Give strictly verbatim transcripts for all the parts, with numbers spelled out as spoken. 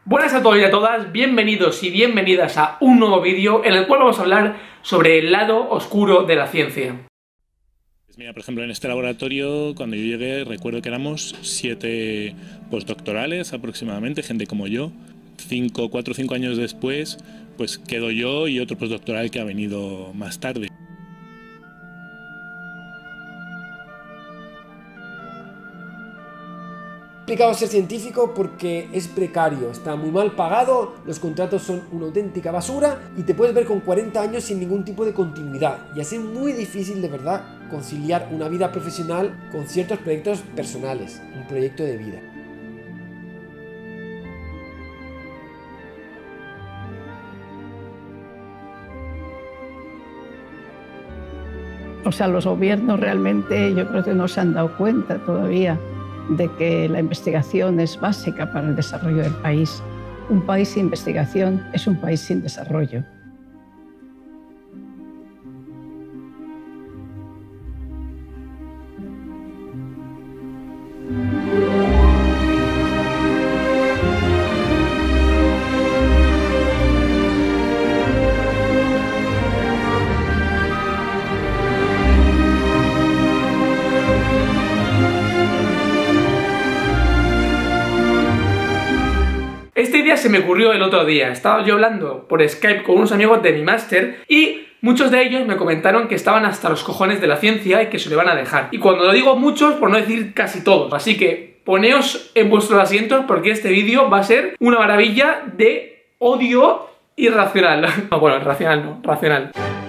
Buenas a todos y a todas, bienvenidos y bienvenidas a un nuevo vídeo en el cual vamos a hablar sobre el lado oscuro de la ciencia. Mira, por ejemplo, en este laboratorio, cuando yo llegué, recuerdo que éramos siete postdoctorales aproximadamente, gente como yo. Cinco, cuatro o cinco años después, pues quedo yo y otro postdoctoral que ha venido más tarde. Es complicado ser científico porque es precario, está muy mal pagado, los contratos son una auténtica basura y te puedes ver con cuarenta años sin ningún tipo de continuidad y así es muy difícil de verdad conciliar una vida profesional con ciertos proyectos personales, un proyecto de vida. O sea, los gobiernos realmente yo creo que no se han dado cuenta todavía de que la investigación es básica para el desarrollo del país. Un país sin investigación es un país sin desarrollo. Esta idea se me ocurrió el otro día. Estaba yo hablando por Skype con unos amigos de mi máster y muchos de ellos me comentaron que estaban hasta los cojones de la ciencia y que se lo iban a dejar. Y cuando lo digo muchos, por no decir casi todos. Así que poneos en vuestros asientos porque este vídeo va a ser una maravilla de odio irracional. No, bueno, irracional no, racional.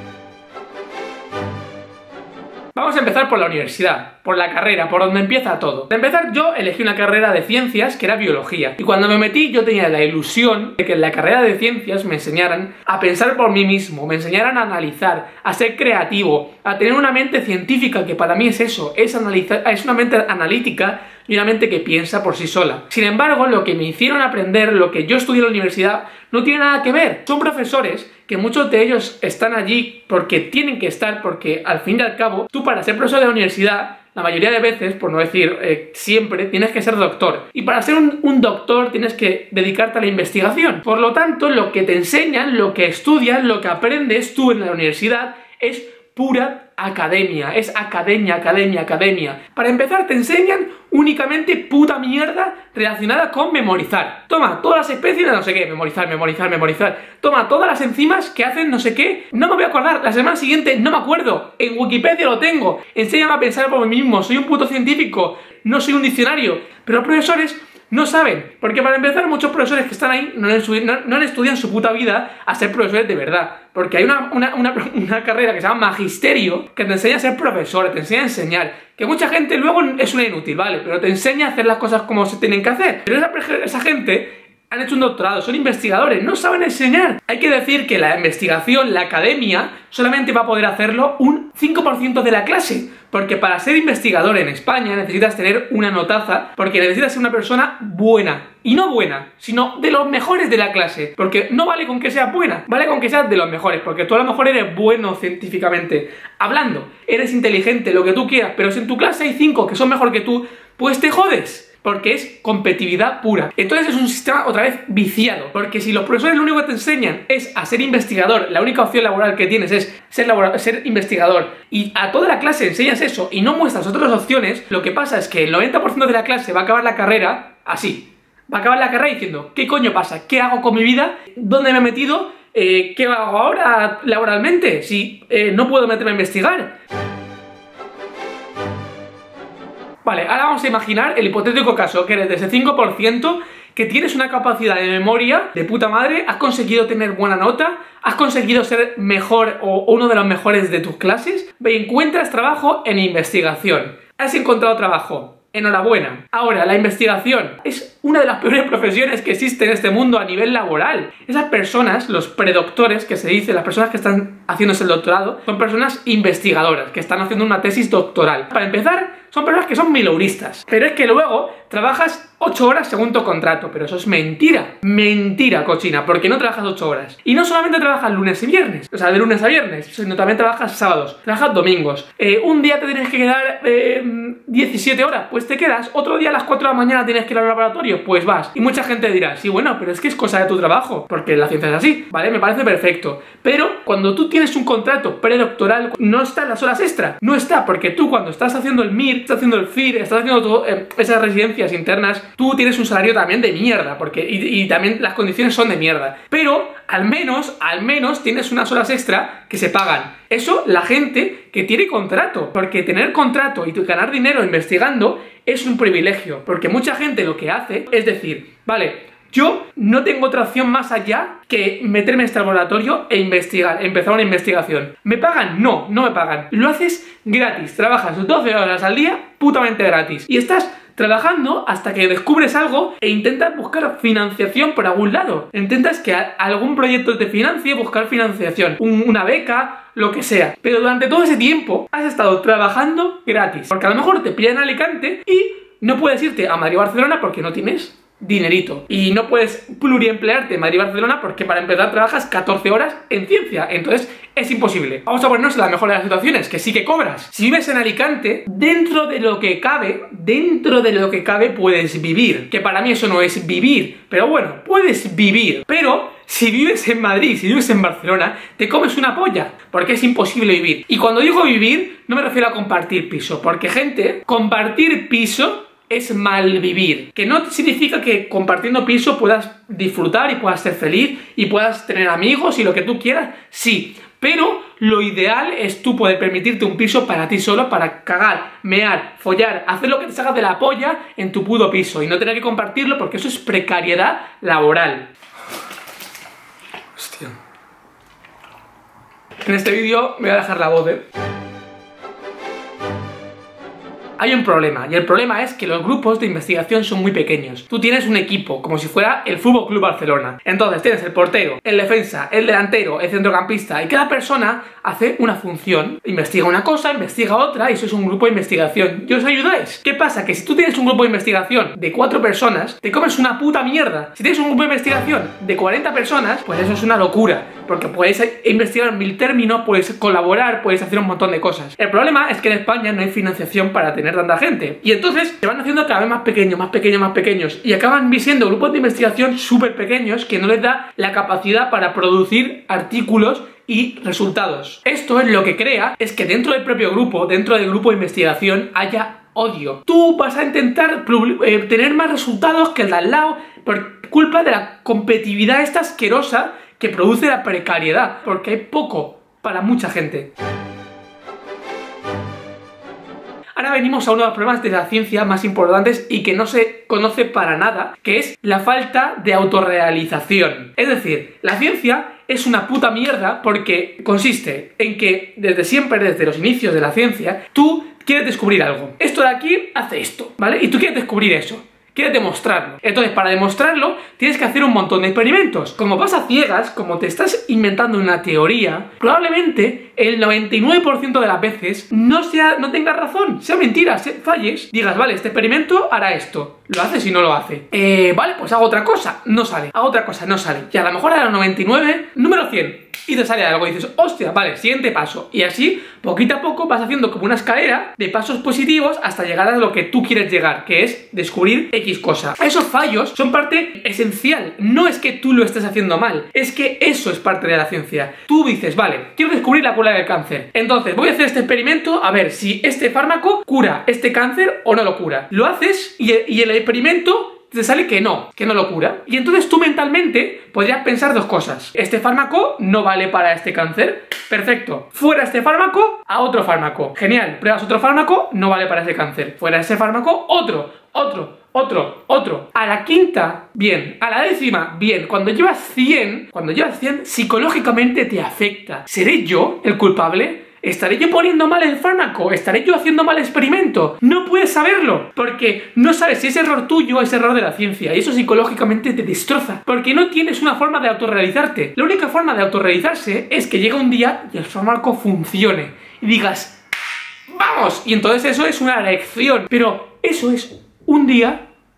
Vamos a empezar por la universidad, por la carrera, por donde empieza todo. De empezar, yo elegí una carrera de ciencias que era biología. Y cuando me metí, yo tenía la ilusión de que en la carrera de ciencias me enseñaran a pensar por mí mismo, me enseñaran a analizar, a ser creativo, a tener una mente científica, que para mí es eso, es, analizar, es una mente analítica y una mente que piensa por sí sola. Sin embargo, lo que me hicieron aprender, lo que yo estudié en la universidad, no tiene nada que ver. Son profesores que muchos de ellos están allí porque tienen que estar, porque al fin y al cabo, tú para ser profesor de la universidad, la mayoría de veces, por no decir eh, siempre, tienes que ser doctor. Y para ser un, un doctor tienes que dedicarte a la investigación. Por lo tanto, lo que te enseñan, lo que estudias, lo que aprendes tú en la universidad es pura academia, es academia, academia, academia. Para empezar te enseñan únicamente puta mierda relacionada con memorizar. Toma todas las especies de no sé qué, memorizar, memorizar, memorizar. Toma todas las enzimas que hacen no sé qué, no me voy a acordar, la semana siguiente no me acuerdo, en Wikipedia lo tengo. Enséñame a pensar por mí mismo, soy un puto científico, no soy un diccionario. Pero los profesores no saben, porque para empezar muchos profesores que están ahí no, no, no estudian su puta vida a ser profesores de verdad. Porque hay una, una, una, una carrera que se llama magisterio que te enseña a ser profesor, te enseña a enseñar. Que mucha gente luego es una inútil, ¿vale? Pero te enseña a hacer las cosas como se tienen que hacer. Pero esa, esa gente han hecho un doctorado, son investigadores, no saben enseñar. Hay que decir que la investigación, la academia, solamente va a poder hacerlo un cinco por ciento de la clase. Porque para ser investigador en España necesitas tener una notaza, porque necesitas ser una persona buena. Y no buena, sino de los mejores de la clase. Porque no vale con que seas buena, vale con que seas de los mejores. Porque tú a lo mejor eres bueno científicamente hablando, eres inteligente, lo que tú quieras, pero si en tu clase hay cinco que son mejor que tú, pues te jodes. Porque es competitividad pura. Entonces es un sistema otra vez viciado. Porque si los profesores lo único que te enseñan es a ser investigador, la única opción laboral que tienes es ser, laboral, ser investigador, y a toda la clase enseñas eso y no muestras otras opciones, lo que pasa es que el noventa por ciento de la clase va a acabar la carrera así. Va a acabar la carrera diciendo, ¿qué coño pasa? ¿Qué hago con mi vida? ¿Dónde me he metido? Eh, ¿Qué hago ahora laboralmente? Si eh, no puedo meterme a investigar. Vale, ahora vamos a imaginar el hipotético caso que eres de ese cinco por ciento, que tienes una capacidad de memoria de puta madre, has conseguido tener buena nota, has conseguido ser mejor o uno de los mejores de tus clases, y encuentras trabajo en investigación. Has encontrado trabajo. Enhorabuena. Ahora, la investigación es una de las peores profesiones que existe en este mundo a nivel laboral. Esas personas, los predoctores que se dice, las personas que están haciéndose el doctorado, son personas investigadoras, que están haciendo una tesis doctoral. Para empezar, son personas que son mileuristas. Pero es que luego trabajas ocho horas según tu contrato, pero eso es mentira. Mentira, cochina, porque no trabajas ocho horas. Y no solamente trabajas lunes y viernes, o sea, de lunes a viernes, sino también trabajas sábados, trabajas domingos. Eh, un día te tienes que quedar eh, diecisiete horas, pues te quedas. Otro día a las cuatro de la mañana tienes que ir al laboratorio, laboratorio, pues vas. Y mucha gente dirá, sí, bueno, pero es que es cosa de tu trabajo, porque la ciencia es así, ¿vale? Me parece perfecto. Pero cuando tú tienes un contrato predoctoral, no están las horas extra. No está, porque tú cuando estás haciendo el M I R, estás haciendo el F I R, estás haciendo todo, eh, esas residencias internas, tú tienes un salario también de mierda, porque y, y también las condiciones son de mierda. Pero al menos, al menos tienes unas horas extra que se pagan. Eso la gente que tiene contrato, porque tener contrato y ganar dinero investigando es un privilegio, porque mucha gente lo que hace es decir, vale, yo no tengo otra opción más allá que meterme en este laboratorio e investigar, empezar una investigación. ¿Me pagan? No, no me pagan. Lo haces gratis, trabajas doce horas al día, putamente gratis. Y estás trabajando hasta que descubres algo e intentas buscar financiación por algún lado. Intentas que algún proyecto te financie, buscar financiación, un, una beca, lo que sea. Pero durante todo ese tiempo has estado trabajando gratis. Porque a lo mejor te pillan en Alicante y no puedes irte a Madrid o Barcelona porque no tienes dinerito. Y no puedes pluriemplearte en Madrid y Barcelona porque para empezar trabajas catorce horas en ciencia. Entonces es imposible. Vamos a ponernos en la mejor de las situaciones, que sí que cobras. Si vives en Alicante, dentro de lo que cabe, dentro de lo que cabe puedes vivir. Que para mí eso no es vivir. Pero bueno, puedes vivir. Pero si vives en Madrid, si vives en Barcelona, te comes una polla, porque es imposible vivir. Y cuando digo vivir, no me refiero a compartir piso, porque gente, compartir piso es mal vivir, que no significa que compartiendo piso puedas disfrutar y puedas ser feliz y puedas tener amigos y lo que tú quieras, sí, pero lo ideal es tú poder permitirte un piso para ti solo, para cagar, mear, follar, hacer lo que te salga de la polla en tu puto piso y no tener que compartirlo porque eso es precariedad laboral. Hostia. En este vídeo me voy a dejar la voz, ¿eh? Hay un problema, y el problema es que los grupos de investigación son muy pequeños. Tú tienes un equipo, como si fuera el Fútbol Club Barcelona. Entonces tienes el portero, el defensa, el delantero, el centrocampista, y cada persona hace una función. Investiga una cosa, investiga otra, y eso es un grupo de investigación. ¿Y os ayudáis? ¿Qué pasa? Que si tú tienes un grupo de investigación de cuatro personas, te comes una puta mierda. Si tienes un grupo de investigación de cuarenta personas, pues eso es una locura. Porque podéis investigar en mil términos, puedes colaborar, puedes hacer un montón de cosas. El problema es que en España no hay financiación para tener tanta gente. Y entonces se van haciendo cada vez más pequeños, más pequeños, más pequeños. Y acaban siendo grupos de investigación súper pequeños que no les da la capacidad para producir artículos y resultados. Esto es lo que crea, es que dentro del propio grupo, dentro del grupo de investigación, haya odio. Tú vas a intentar eh, tener más resultados que el de al lado por culpa de la competitividad esta asquerosa que produce la precariedad, porque hay poco para mucha gente. Ahora venimos a uno de los problemas de la ciencia más importantes y que no se conoce para nada, que es la falta de autorrealización. Es decir, la ciencia es una puta mierda porque consiste en que desde siempre, desde los inicios de la ciencia, tú quieres descubrir algo. Esto de aquí hace esto, ¿vale? Y tú quieres descubrir eso. Quieres demostrarlo. Entonces, para demostrarlo, tienes que hacer un montón de experimentos. Como vas a ciegas, como te estás inventando una teoría, probablemente el noventa y nueve por ciento de las veces no sea, no tengas razón, sea mentira, se, falles, digas, vale, este experimento hará esto. Lo haces y no lo hace. Eh, vale, pues hago otra cosa, no sale. Hago otra cosa, no sale. Y a lo mejor a los noventa y nueve, número cien. Y te sale algo y dices, hostia, vale, siguiente paso. Y así, poquito a poco, vas haciendo como una escalera de pasos positivos hasta llegar a lo que tú quieres llegar, que es descubrir X cosa. Esos fallos son parte esencial. No es que tú lo estés haciendo mal, es que eso es parte de la ciencia. Tú dices, vale, quiero descubrir la cura del cáncer. Entonces, voy a hacer este experimento a ver si este fármaco cura este cáncer o no lo cura. Lo haces y, y el experimento te sale que no, que no lo cura. Y entonces tú mentalmente podrías pensar dos cosas. Este fármaco no vale para este cáncer. Perfecto. Fuera este fármaco, a otro fármaco. Genial. Pruebas otro fármaco, no vale para ese cáncer. Fuera ese fármaco, otro, otro, otro, otro. A la quinta, bien. A la décima, bien. Cuando llevas cien, cuando llevas cien, psicológicamente te afecta. ¿Seré yo el culpable? ¿Estaré yo poniendo mal el fármaco? ¿Estaré yo haciendo mal experimento? No puedes saberlo, porque no sabes si es error tuyo o es error de la ciencia, y eso psicológicamente te destroza, porque no tienes una forma de autorrealizarte. La única forma de autorrealizarse es que llegue un día y el fármaco funcione, y digas, ¡vamos! Y entonces eso es una lección, pero eso es un día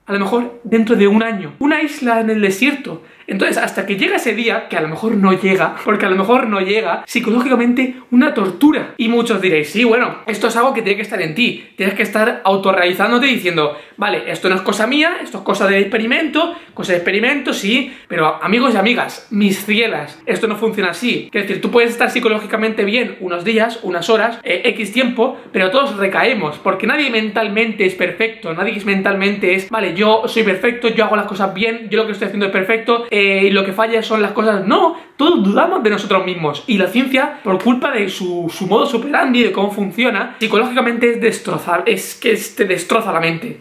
a lo mejor dentro de un año. Una isla en el desierto. Entonces, hasta que llega ese día, que a lo mejor no llega, porque a lo mejor no llega, psicológicamente una tortura. Y muchos diréis, sí, bueno, esto es algo que tiene que estar en ti. Tienes que estar autorrealizándote diciendo, vale, esto no es cosa mía, esto es cosa de experimento, cosa de experimento, sí, pero amigos y amigas, mis cielas, esto no funciona así. Es decir, tú puedes estar psicológicamente bien unos días, unas horas, eh, X tiempo, pero todos recaemos, porque nadie mentalmente es perfecto, nadie mentalmente es, vale, yo soy perfecto, yo hago las cosas bien, yo lo que estoy haciendo es perfecto, Eh, y lo que falla son las cosas. No, todos dudamos de nosotros mismos. Y la ciencia, por culpa de su, su modo operandi, de cómo funciona, psicológicamente es destrozar, es que te destroza la mente.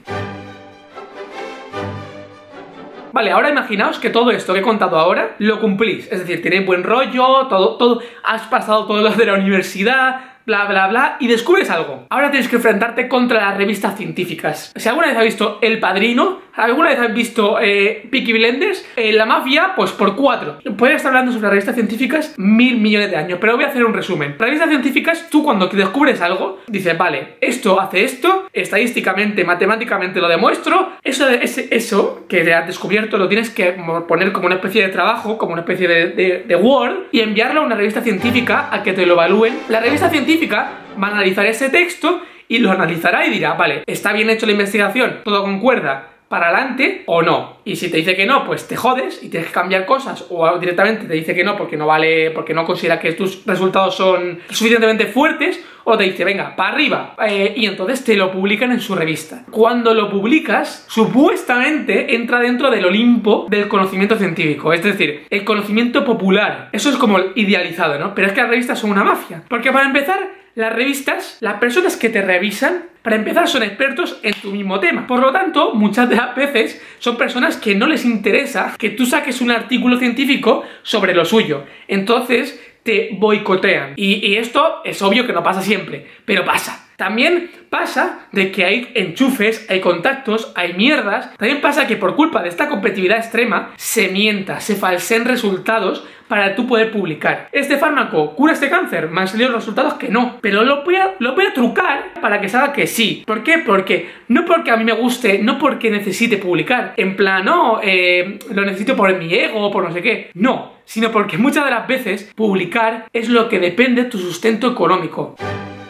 Vale, ahora imaginaos que todo esto que he contado ahora lo cumplís. Es decir, tenéis buen rollo, todo, todo, has pasado todo lo de la universidad, bla, bla, bla, y descubres algo. Ahora tienes que enfrentarte contra las revistas científicas. Si alguna vez has visto El Padrino, alguna vez has visto eh, Peaky Blinders, eh, La Mafia, pues por cuatro. Podría estar hablando sobre las revistas científicas mil millones de años, pero voy a hacer un resumen. Las revistas científicas, tú cuando descubres algo, dices, vale, esto hace esto, estadísticamente, matemáticamente lo demuestro, eso, ese, eso que has descubierto lo tienes que poner como una especie de trabajo, como una especie de, de, de Word, y enviarlo a una revista científica a que te lo evalúen. La revista científica va a analizar ese texto y lo analizará y dirá, vale, ¿está bien hecho la investigación? ¿Todo concuerda? ¿Para adelante o no? Y si te dice que no, pues te jodes y tienes que cambiar cosas, o directamente te dice que no porque no vale, porque no considera que tus resultados son suficientemente fuertes, o te dice, venga, para arriba, eh, y entonces te lo publican en su revista. Cuando lo publicas, supuestamente entra dentro del Olimpo del conocimiento científico, es decir, el conocimiento popular. Eso es como idealizado, ¿no? Pero es que las revistas son una mafia, porque para empezar, las revistas, las personas que te revisan, para empezar son expertos en tu mismo tema. Por lo tanto, muchas de las veces son personas que no les interesa que tú saques un artículo científico sobre lo suyo. Entonces te boicotean. Y, y esto es obvio que no pasa siempre, pero pasa. También pasa de que hay enchufes, hay contactos, hay mierdas. También pasa que por culpa de esta competitividad extrema se mienta, se falseen resultados para tú poder publicar. ¿Este fármaco cura este cáncer? Me han salido los resultados que no, pero lo voy a, lo voy a trucar para que salga que sí. ¿Por qué? Porque no porque a mí me guste, no porque necesite publicar. En plan, no, eh, lo necesito por mi ego o por no sé qué. No, sino porque muchas de las veces publicar es lo que depende de tu sustento económico.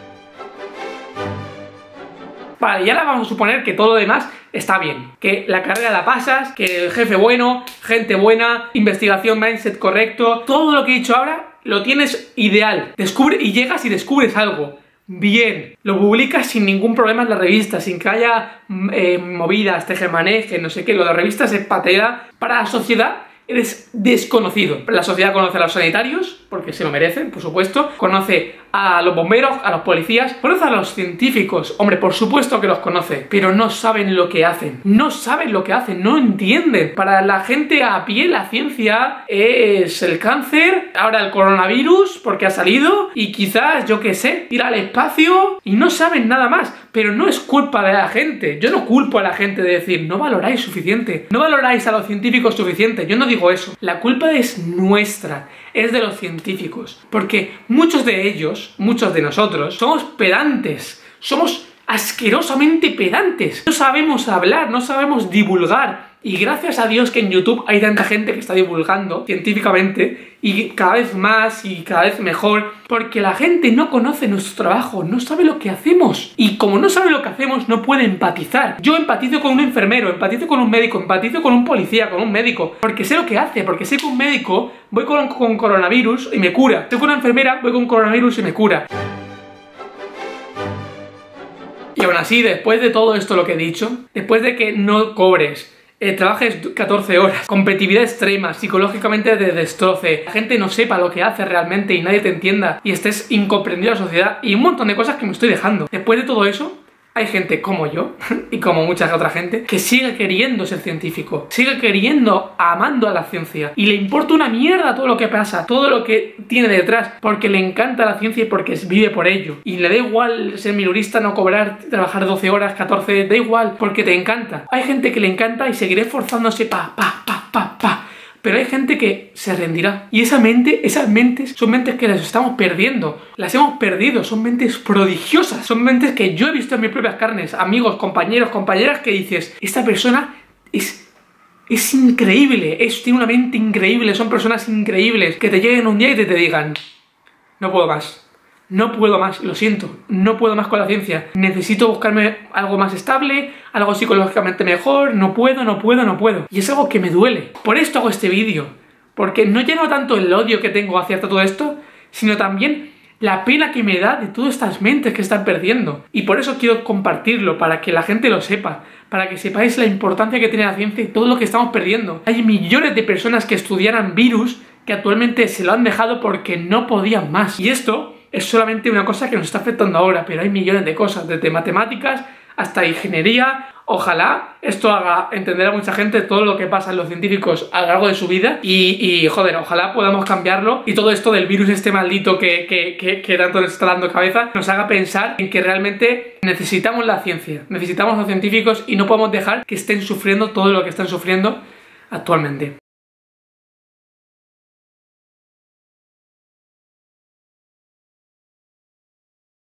Vale, y ahora vamos a suponer que todo lo demás está bien, que la carrera la pasas, que el jefe bueno, gente buena, investigación, mindset correcto, todo lo que he dicho ahora lo tienes ideal. Descubre y llegas y descubres algo. Bien, lo publicas sin ningún problema en la revista, sin que haya eh, movidas, tejemanejes, no sé qué. Lo de revistas es patera. Para la sociedad eres desconocido. La sociedad conoce a los sanitarios, porque se lo merecen, por supuesto. Conoce a los bomberos, a los policías. Conoce a los científicos. Hombre, por supuesto que los conoce. Pero no saben lo que hacen. No saben lo que hacen, no entienden. Para la gente a pie, la ciencia es el cáncer, ahora el coronavirus, porque ha salido. Y quizás, yo qué sé, ir al espacio. Y no saben nada más. Pero no es culpa de la gente. Yo no culpo a la gente de decir, no valoráis suficiente. No valoráis a los científicos suficiente. Yo no digo eso. La culpa es nuestra, es de los científicos, porque muchos de ellos, muchos de nosotros, somos pedantes, somos asquerosamente pedantes, no sabemos hablar, no sabemos divulgar. Y gracias a Dios que en YouTube hay tanta gente que está divulgando científicamente, y cada vez más y cada vez mejor, porque la gente no conoce nuestro trabajo, no sabe lo que hacemos. Y como no sabe lo que hacemos, no puede empatizar. Yo empatizo con un enfermero, empatizo con un médico, empatizo con un policía, con un médico, porque sé lo que hace, porque sé que un médico voy con, con coronavirus y me cura. Sé que una enfermera voy con coronavirus y me cura. Y aún así, después de todo esto lo que he dicho, después de que no cobres, Eh, trabajes catorce horas, competitividad extrema, psicológicamente te destroce, la gente no sepa lo que hace realmente y nadie te entienda y estés incomprendido en la sociedad y un montón de cosas que me estoy dejando. Después de todo eso, hay gente como yo y como mucha otra gente que sigue queriendo ser científico, sigue queriendo, amando a la ciencia y le importa una mierda todo lo que pasa, todo lo que tiene detrás, porque le encanta la ciencia y porque vive por ello. Y le da igual ser minorista, no cobrar, trabajar doce horas, catorce, da igual, porque te encanta. Hay gente que le encanta y seguirá esforzándose pa, pa, pa, pa, pa. Pero hay gente que se rendirá. Y esa mente, esas mentes son mentes que las estamos perdiendo. Las hemos perdido. Son mentes prodigiosas. Son mentes que yo he visto en mis propias carnes. Amigos, compañeros, compañeras que dices, esta persona es, es increíble, es, tiene una mente increíble, son personas increíbles, que te lleguen un día y te, te digan, no puedo más. No puedo más, lo siento, no puedo más con la ciencia. Necesito buscarme algo más estable, algo psicológicamente mejor, no puedo, no puedo, no puedo. Y es algo que me duele. Por esto hago este vídeo, porque no lleno tanto el odio que tengo hacia todo esto, sino también la pena que me da de todas estas mentes que están perdiendo. Y por eso quiero compartirlo, para que la gente lo sepa, para que sepáis la importancia que tiene la ciencia y todo lo que estamos perdiendo. Hay millones de personas que estudiaran virus que actualmente se lo han dejado porque no podían más. Y esto es solamente una cosa que nos está afectando ahora, pero hay millones de cosas, desde matemáticas hasta ingeniería. Ojalá esto haga entender a mucha gente todo lo que pasa en los científicos a lo largo de su vida y, y joder, ojalá podamos cambiarlo y todo esto del virus este maldito que, que, que, que tanto nos está dando cabeza nos haga pensar en que realmente necesitamos la ciencia, necesitamos a los científicos y no podemos dejar que estén sufriendo todo lo que están sufriendo actualmente.